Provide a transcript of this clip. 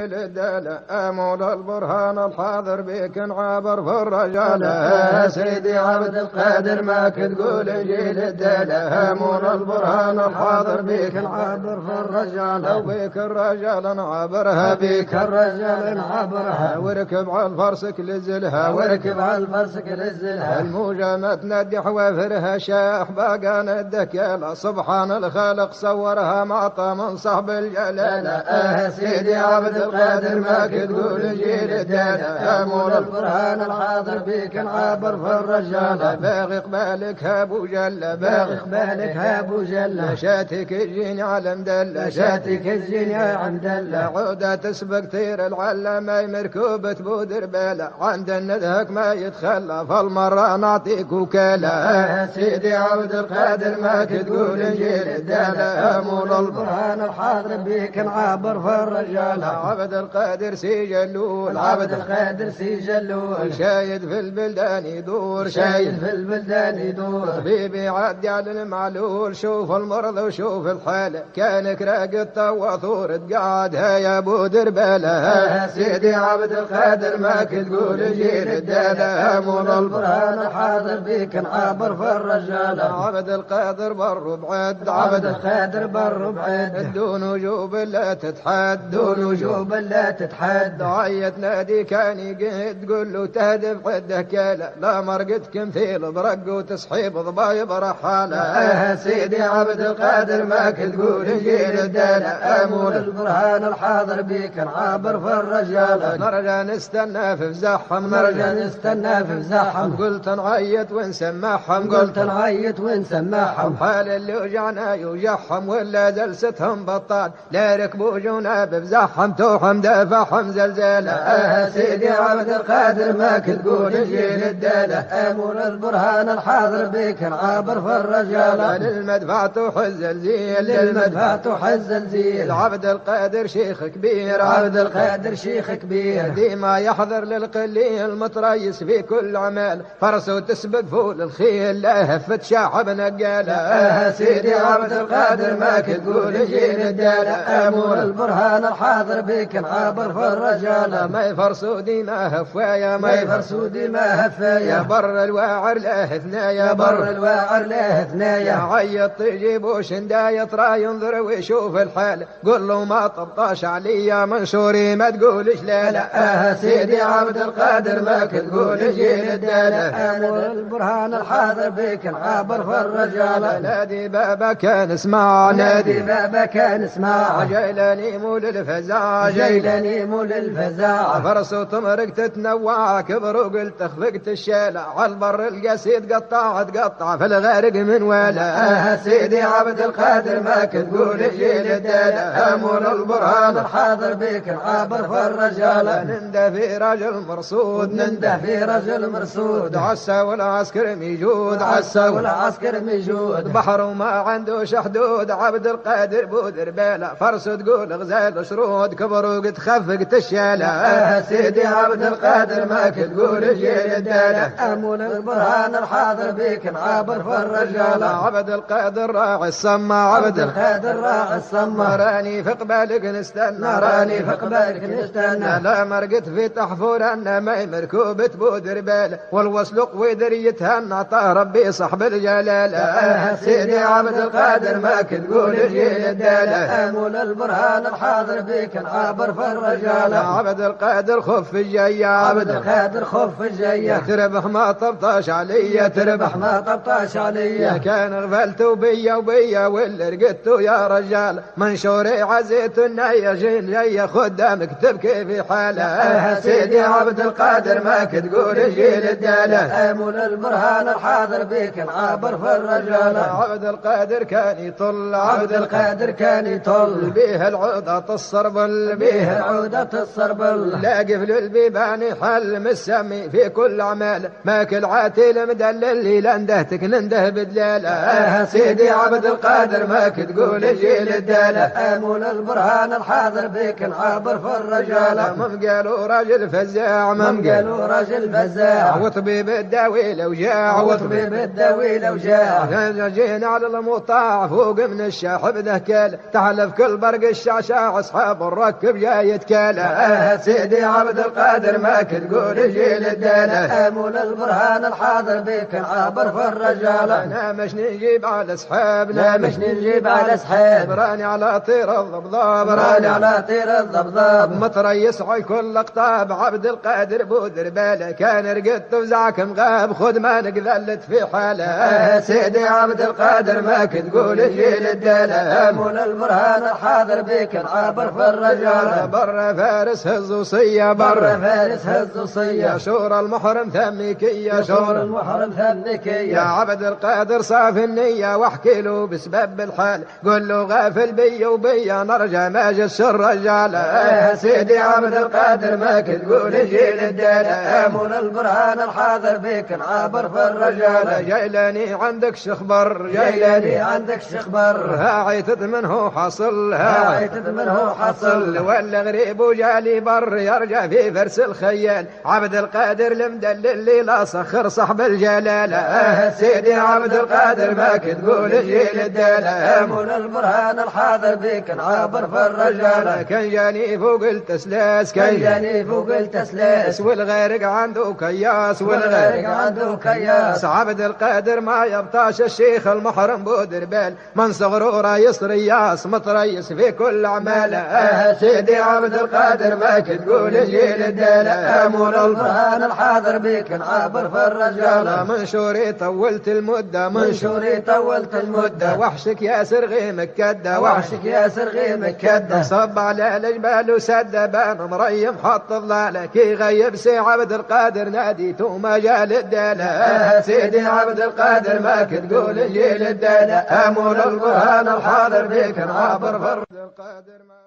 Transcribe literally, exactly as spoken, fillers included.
جيل الدالة أمول البرهان الحاضر بك عابر في الرجال سيدي عبد القادر ما تقول جيل الدالة أمول البرهان الحاضر بك عابر في الرجال وبك الرجال نعبرها بك الرجال نعبرها وركب على الفرسك لزلها وركب على الفرسك لزلها الموجة تندح وفرها شاح باقى ندكيلا سبحان الخالق صورها معطى من صاحب الجلالة آه سيدي عبد القادر ما تقول جيل الدالة أمول البرهان الحاضر بك عابر في الرجال باغي قبالك ابو جلة باغي قبالك ابو جلة شاتك الجيني على مدلة شاتك الجيني على مدلة عودة تسبق طير العلة ما مركوبة بودر بالا عند الندهك ما يتخلى فالمرة نعطيك وكالة آه سيدي عبد القادر ما تقول جيل الدالة أمول البرهان الحاضر بك عابر في الرجال عبد القادر سجلول عبد القادر سجلول شايد في البلدان يدور شايد في البلدان يدور طبيبي عدي على المعلول شوف المرض وشوف الحالة كانك راقد وثور تقعدها يا ابو دربالة سيدي عبد القادر ما تقول جيل الدالة أمول البرهان الحاضر بك عابر في الرجال عبد القادر بر بعد عبد القادر بر بعد دون وجوب لا تتحد دون وجوب لا تتحد عيت نادي كان يقهد تقول له تهدف عده كاله لا مرقت كمثيل برق وتصحيب ضبايب رحاله آه سيدي عبد القادر ما تقول جيل الدالة أمول البرهان الحاضر بك عابر في الرجال نرجع نستنى في فزاحهم نرجع نستنى في فزاحهم قلت نعيط ونسمعهم قلت نعيط ونسمعهم حال اللي وجعنا يوجعهم ولا جلستهم بطال لا ركبوا جناب بزاحهم توحم دافعهم زلزالة آه سيدي عبد القادر ما تقول جيل الدالة أمول البرهان الحاضر بك عابر في الرجال للمدفع تحز الزيل للمدفع تحز الزيل عبد القادر شيخ كبير عبد القادر شيخ كبير ديما يحضر للقليل متريس في كل عمال فرسه تسبق فول الخيل لا هفت شاحب نقالة آه سيدي عبد القادر ما تقول جيل الدالة أمول البرهان الحاضر بك عابر في الرجال ما يفرسوا ديما هفايا ما يفرسوا ديما هفايا بر الواعر لا ثنايا بر الواعر لا ثنايا عيط تجيب وشنداية ترى ينظر ويشوف الحال قل له ما طبطاش عليا منشوري ما تقولش لا لا آه سيدي عبد القادر ما تقول جيل الدالة أمول البرهان الحاضر بك عابر في الرجال نادي بابا كان اسمع نادي بابا كان اسمع جيلاني مول الفزاع جيلاني مول الفزاع فرسه تمرق تتنوع كبر وقلت خفقت الشالع على البر القسيد قطع تقطع في الغارق من ولا آه سيدي عبد القادر ما تقول جيل الدالة أمول البرهان الحاضر بك عابر في الرجال ننده في رجل مرصود ننده في رجل مرصود عسى والعسكر ميجود عسى والعسكر ميجود بحر وما عندوش حدود عبد القادر بودر بالا فرسه تقول غزال شرود كبر وقد خفقت الشالة آه سيدي عبد القادر ما تقول جيل الدالة أمول البرهان الحاضر بك عابر في الرجال عبد القادر راعي الصمة عبد القادر راعي الصمة راني في قبالك نستنى راني في قبالك نستنى لا مرقت في تحفور أن ما مركوبة بودر بالا والوسلق ودريتها نعطاه ربي صاحب الجلالة آه سيدي عبد القادر ما تقول جيل الدالة أمول البرهان الحاضر بك عابر في الرجال عبد القادر خف الجاية عبد القادر خف الجاية تربح ما طبطاش علي تربح ما طبطاش علي كان غفلتوا بيا وبيا واللي رقدتوا يا رجال منشوري عزيت النية جين جاية خدامك تبكي في حالة آه سيدي عبد القادر ما تقول جيل الدالة أمول البرهان الحاضر بك عابر في الرجال عبد القادر كان يطل عبد القادر كان يطل بيه العودة الصربل بيه العودة الصربل لاقف للبيبان حل مسمي في كل عمال ماكل عاتل مدلل لي لندهتك ننده بدلالة آه سيدي عبد القادر ما تقول جيل الدالة أمول البرهان الحاضر بك عابر في الرجال مم قالوا راجل فزاع مم قالوا راجل فزاع وطبيب الداوي لو جاع وطبيب الداوي لو جاع جينا على المطاع فوق من الشاحب ذهكال تحلف كل برق الشعشاع اصحاب الركب والقلب جاي يتكالى سيدي عبد القادر ما كنت تقول جيل الدالة مول البرهان الحاضر بك عابر في الرجالة انا مش نجيب على سحابنا مش نجيب على سحاب براني على طير الضبضاب براني على طير الضبضاب متريس على كل اقطاب عبد القادر بودر باله كان رقدت وزعك مغاب خذ ما نقذلت في حاله سيدي عبد القادر ما كنت تقول جيل الدالة مول البرهان الحاضر بك عابر في الرجالة بر فارس هز وصية بر فارس هز وصية يا شور المحرم ثمك يا شور المحرم ثمك يا عبد القادر صاف النية واحكي له بسبب الحال قل له غافل بي وبي نرجع ما جس الرجالة سيدي عبد القادر ما كنت تقول جيل الدالة مول البرهان الحاضر بك عابر في الرجالة جيلاني عندك شخبر جيلاني عندك شخبر هاعي تضمنه حصل هاعي تضمنه حصل ولا غريب وجالي بر يرجع في فرس الخيال عبد القادر المدلل اللي لا صخر صاحب الجلالة سيدي عبد القادر ما كنت تقول جيل الدالة مول البرهان الحاضر بك عابر في الرجالة كان جاني فوق التسلاس كان جاني فوق التسلاس والغارق عنده كياس والغارق عنده كياس عبد القادر ما يبطاش الشيخ المحرم بودر بال من صغره رايس رياس متريس في كل اعماله سيدي عبد القادر ما كنت تقول جيل الدالة مول البرهان الحاضر بك عابر في الرجالة منشوري طولت المدة منشوري طولت المدة وحشك يا سرغي مكدة وحشك يا سرغي مكدة صب على الجبال وسد بان مريم حط الضالة كي غيب سي عبد القادر ناديته مجال الدالة سيدي عبد القادر ما كنت تقول جيل الدالة مول البرهان الحاضر بك عابر في الرجالة